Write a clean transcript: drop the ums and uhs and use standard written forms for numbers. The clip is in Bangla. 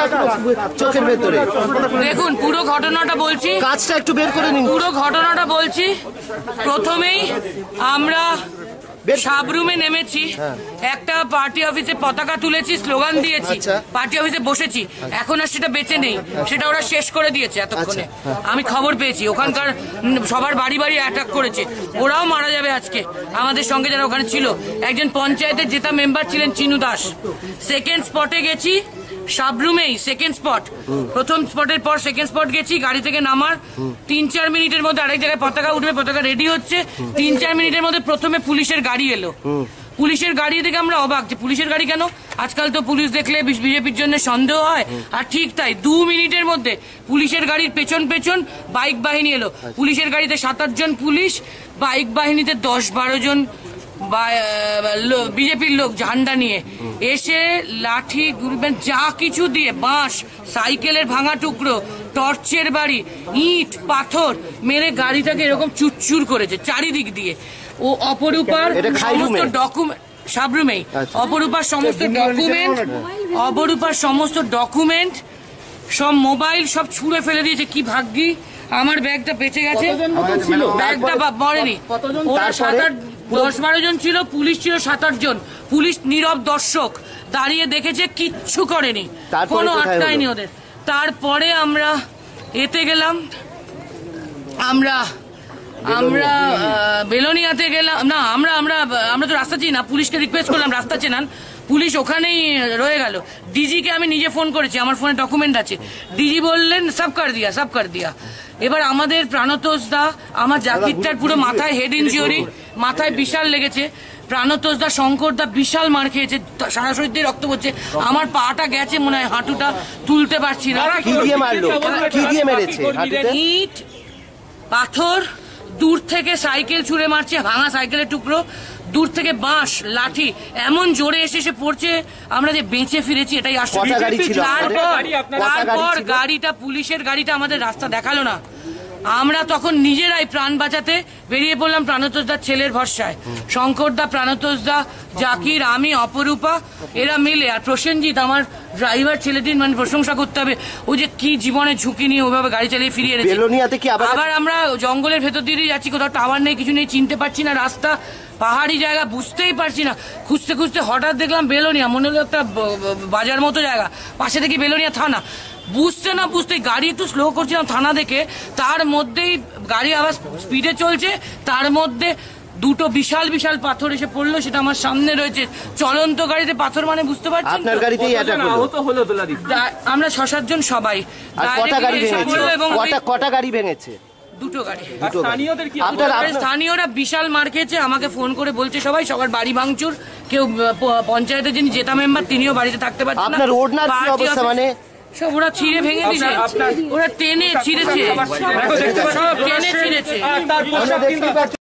চোখের ভেতরে দেখুন পুরো ঘটনাটা বলছি, কাজটা একটু বের করে নিন। পুরো ঘটনাটা বলছি। প্রথমেই আমরা সাবরুমে নেমেছি, একটা পার্টি অফিসে পতাকা তুলেছি, স্লোগান দিয়েছি, পার্টি অফিসে বসেছি। এখন আর সেটা বেঁচে নেই, সেটা ওরা শেষ করে দিয়েছে এতক্ষণে। আমি খবর পেয়েছি ওখানকার সবার বাড়ি বাড়ি অ্যাটাক করেছে, ওরাও মারা যাবে আজকে। আমাদের সঙ্গে যারা ওখানে ছিল, একজন পঞ্চায়েতের জেতা মেম্বার ছিলেন চিনু দাস। সেকেন্ড স্পটে গেছি সাবরুমেই, সেকেন্ড স্পট, প্রথম স্পটের পর সেকেন্ড স্পট গেছি। গাড়ি থেকে নামার 3-4 মিনিটের মধ্যে আরেক জায়গায় পতাকা উঠবে, পতাকা রেডি হচ্ছে। 3-4 মিনিটের মধ্যে প্রথমে পুলিশের গাড়ি এলো। পুলিশের গাড়ি দেখে আমরা অবাক, যে পুলিশের গাড়ি কেন? আজকাল তো পুলিশ দেখলে বিজেপির জন্য সন্দেহ হয়। আর ঠিক তাই, 2 মিনিটের মধ্যে পুলিশের গাড়ির পেছন পেছন বাইক বাহিনী এলো। পুলিশের গাড়িতে 7-8 জন পুলিশ, বাইক বাহিনীতে 10-12 জন বিজেপির লোক ঝান্ডা নিয়ে এসে লাঠি যা কিছু দিয়ে, বাঁশ, সাইকেলের ভাঙা টুকরো, টর্চের বাড়ি, ইট, পাথর মেরে গাড়িটাকে এরকম চুরচুর করেছে চারিদিক দিয়ে। ও অপরূপার সমস্ত ডকুমেন্ট, সাবরুমেই অপরূপার সমস্ত ডকুমেন্ট, সব মোবাইল সব ছুঁড়ে ফেলে দিয়েছে। কি ভাগ্যি আমার ব্যাগটা বেঁচে গেছে, ব্যাগটা মরেনি। ওরা 10-12 জন ছিল, পুলিশ ছিল 7-8 জন। পুলিশ নীরব দর্শক দাঁড়িয়ে দেখেছে, কিচ্ছু করেনি, কোনো আটকায়নি ওদের। তারপরে আমরা এতে গেলাম, আমরা বেলোনিয়াতে গেলাম। না, আমরা তো রাস্তা চিনি না, পুলিশকে রিকোয়েস্ট করলাম রাস্তা চেনান, পুলিশ ওখানেই রয়ে গেল। ডিজিকে আমি নিজে ফোন করেছি, আমার ফোনে ডকুমেন্ট আছে। ডিজি বললেন সব কর দিয়া। এবার আমাদের প্রাণতোষ দা, আমার জাকিরটার পুরো মাথায় হেড ইনজিওরি, মাথায় বিশাল লেগেছে। প্রাণতোষ দা, শঙ্কর দা বিশাল মার খেয়েছে, সারা শরীর দিয়ে রক্ত পড়ছে। আমার পাটা গেছে, মনে হয় হাঁটুটা তুলতে পারছি না। ইট, পাথর, দূর থেকে সাইকেল ছুঁড়ে মারছে, ভাঙা সাইকেলের টুকরো, দূর থেকে বাঁশ, লাঠি, এমন জোরে এসে পড়ছে। আমরা যে বেঁচে ফিরেছি এটাই আশ্চর্য। তারপর গাড়িটা, পুলিশের গাড়িটা আমাদের রাস্তা দেখালো না। আমরা তখন নিজেরাই প্রাণ বাঁচাতে বেরিয়ে পড়লাম প্রাণতোষ দার ছেলের ভরসায়। শঙ্কর দা, প্রাণতোষ দা, জাকির, আমি, অপরূপা, এরা মিলে। আর প্রসেনজিৎ, আমার ড্রাইভার ছেলেটির মানে প্রশংসা করতে হবে, ও যে কি জীবনে ঝুঁকি নিয়ে ওইভাবে গাড়ি চালিয়ে ফিরিয়ে এনেছে। আবার আমরা জঙ্গলের ভেতর দিয়ে যাচ্ছি, কোথাও টাওয়ার নেই, কিছু নেই, চিনতে পারছি না রাস্তা, পাহাড়ি জায়গা, বুঝতেই পারছি না। খুঁজতে খুঁজতে হঠাৎ দেখলাম বেলোনিয়া, মনে হলো একটা বাজার মতো জায়গা, পাশে দেখি বেলোনিয়া থানা। বুঝতে না বুঝতেই গাড়ি একটু স্লো করছিলাম থানা দেখে, তার মধ্যেই গাড়ি আবার স্পিডে চলছে, তার মধ্যে দুটো বিশাল বিশাল পাথর এসে পড়লো। সেটা আমার সামনে রয়েছে, চলন্ত গাড়িতে পাথর মানে বুঝতে পারছেন। আমরা 6-7 জন সবাই। কটা গাড়ি ভেঙেছে? 2 গাড়ি। স্থানীয়রা বিশাল মার খেয়েছে, আমাকে ফোন করে বলছে সবার বাড়ি ভাঙচুর। কেউ পঞ্চায়েতের যিনি জেতা মেম্বার, তিনিও বাড়িতে থাকতে পারছেন না। সব ওরা ছিঁড়ে ভেঙে দিয়েছে, ওরা টেনে ছিঁড়েছে, সব টেনে ছিঁড়েছে।